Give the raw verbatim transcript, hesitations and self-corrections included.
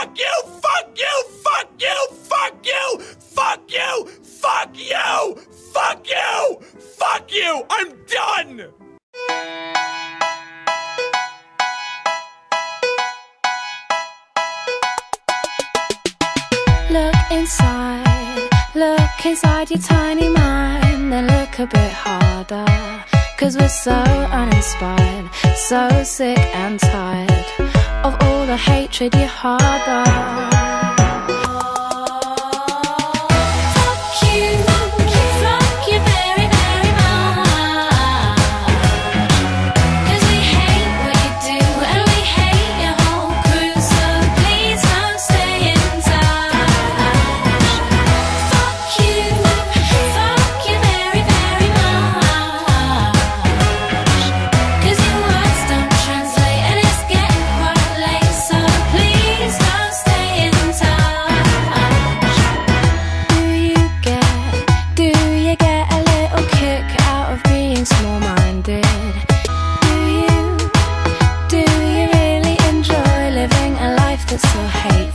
Fuck you! Fuck you! Fuck you! Fuck you! Fuck you! Fuck you! Fuck you! Fuck you! I'm done! Look inside, look inside your tiny mind, then look a bit harder, 'cause we're so uninspired, so sick and tired of all the hatred you harbor. Small-minded. Do you, do you really enjoy living a life that's so hateful?